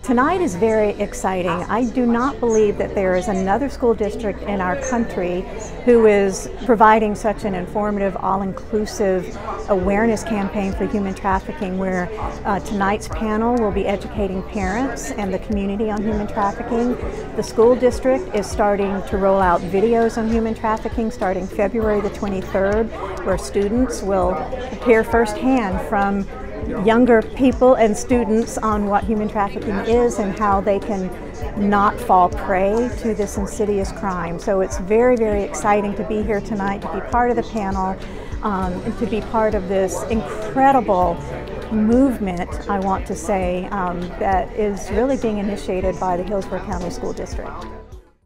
Tonight is very exciting. I do not believe that there is another school district in our country who is providing such an informative, all-inclusive awareness campaign for human trafficking, where tonight's panel will be educating parents and the community on human trafficking. The school district is starting to roll out videos on human trafficking starting February the 23rd, where students will hear firsthand from younger people and students on what human trafficking is and how they can not fall prey to this insidious crime. So it's very, very exciting to be here tonight, to be part of the panel, and to be part of this incredible movement, I want to say, that is really being initiated by the Hillsborough County School District.